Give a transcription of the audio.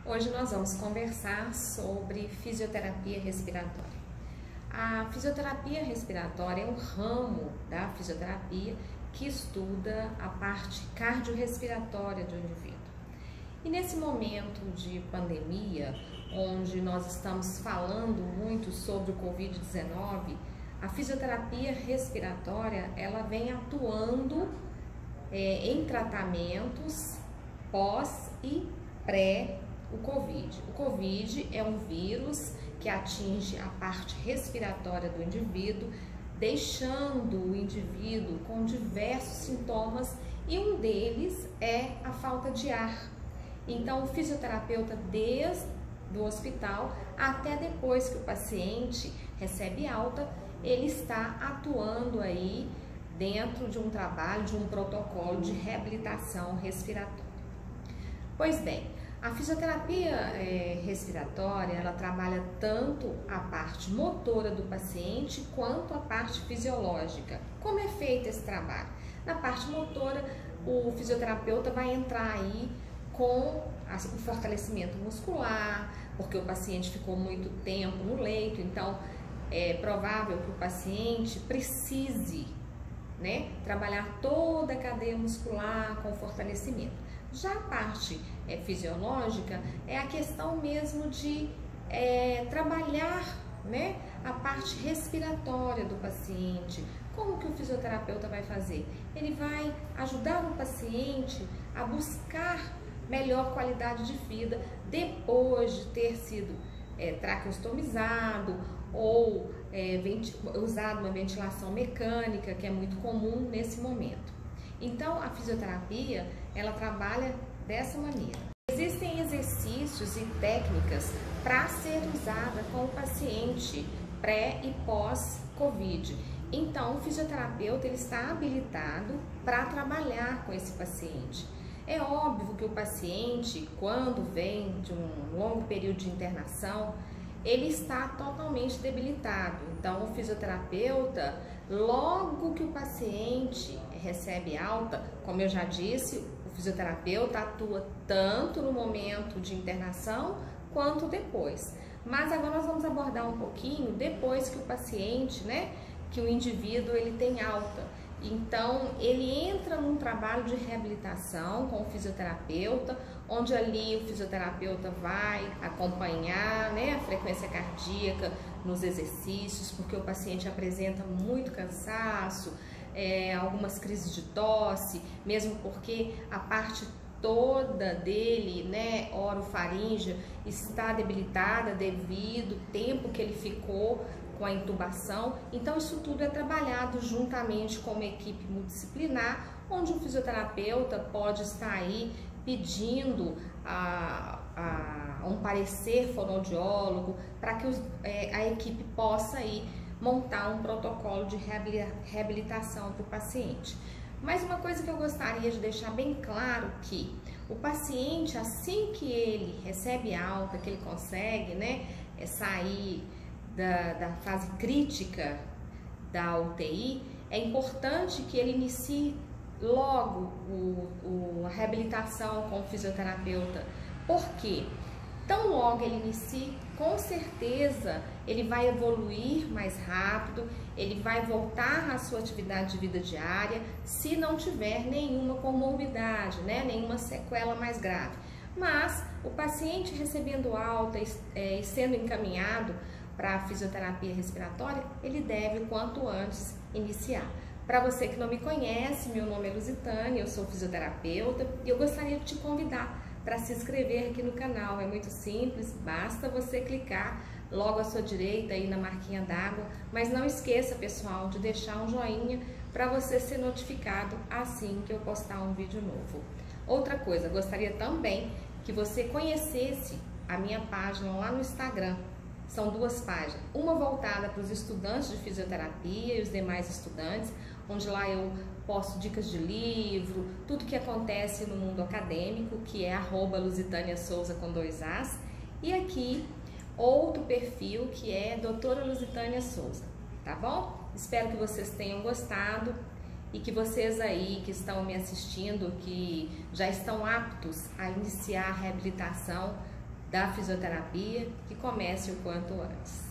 Hoje nós vamos conversar sobre fisioterapia respiratória. A fisioterapia respiratória é um ramo da fisioterapia que estuda a parte cardiorrespiratória do indivíduo. E nesse momento de pandemia, onde nós estamos falando muito sobre o Covid-19, a fisioterapia respiratória ela vem atuando em tratamentos pós e pré o Covid. O Covid é um vírus que atinge a parte respiratória do indivíduo, deixando o indivíduo com diversos sintomas e um deles é a falta de ar. Então, o fisioterapeuta, desde o hospital até depois que o paciente recebe alta, ele está atuando aí dentro de um trabalho, de um protocolo de reabilitação respiratória. Pois bem, a fisioterapia respiratória, ela trabalha tanto a parte motora do paciente quanto a parte fisiológica. Como é feito esse trabalho? Na parte motora, o fisioterapeuta vai entrar aí com o fortalecimento muscular, porque o paciente ficou muito tempo no leito, então é provável que o paciente precise, trabalhar toda a cadeia muscular com fortalecimento. Já a parte fisiológica é a questão mesmo de trabalhar a parte respiratória do paciente. Como que o fisioterapeuta vai fazer? Ele vai ajudar o paciente a buscar melhor qualidade de vida depois de ter sido traqueostomizado ou usado uma ventilação mecânica, que é muito comum nesse momento. Então, a fisioterapia, ela trabalha dessa maneira. Existem exercícios e técnicas para ser usada com o paciente pré e pós-Covid. Então, o fisioterapeuta ele está habilitado para trabalhar com esse paciente. É óbvio que o paciente, quando vem de um longo período de internação, ele está totalmente debilitado. Então, o fisioterapeuta, logo que o paciente recebe alta, como eu já disse, o fisioterapeuta atua tanto no momento de internação quanto depois. Mas agora nós vamos abordar um pouquinho depois que o paciente, que o indivíduo ele tem alta. Então, ele entra num trabalho de reabilitação com o fisioterapeuta, onde ali o fisioterapeuta vai acompanhar a frequência cardíaca nos exercícios, porque o paciente apresenta muito cansaço, algumas crises de tosse, mesmo porque a parte toda dele, orofaríngea, está debilitada devido ao tempo que ele ficou com a intubação. Então isso tudo é trabalhado juntamente com uma equipe multidisciplinar, onde o fisioterapeuta pode estar aí pedindo um parecer fonoaudiólogo para que a equipe possa aí montar um protocolo de reabilitação para o paciente. Mas uma coisa que eu gostaria de deixar bem claro que o paciente, assim que ele recebe alta, que ele consegue sair da fase crítica da UTI, é importante que ele inicie logo a reabilitação com o fisioterapeuta. Por quê? Tão logo ele inicie, com certeza ele vai evoluir mais rápido, ele vai voltar à sua atividade de vida diária, se não tiver nenhuma comorbidade, nenhuma sequela mais grave. Mas o paciente recebendo alta e sendo encaminhado para a fisioterapia respiratória, ele deve o quanto antes iniciar. Para você que não me conhece, meu nome é Lusitânia, eu sou fisioterapeuta e eu gostaria de te convidar para se inscrever aqui no canal. É muito simples, basta você clicar logo à sua direita aí na marquinha d'água, mas não esqueça, pessoal, de deixar um joinha para você ser notificado assim que eu postar um vídeo novo. Outra coisa, gostaria também que você conhecesse a minha página lá no Instagram. São duas páginas, uma voltada para os estudantes de fisioterapia e os demais estudantes, onde lá eu posto dicas de livro, tudo que acontece no mundo acadêmico, que é @LusitâniaSouza com 2 As, e aqui outro perfil que é Doutora Lusitânia Souza, tá bom? Espero que vocês tenham gostado e que vocês aí que estão me assistindo, que já estão aptos a iniciar a reabilitação, da fisioterapia que comece o quanto antes.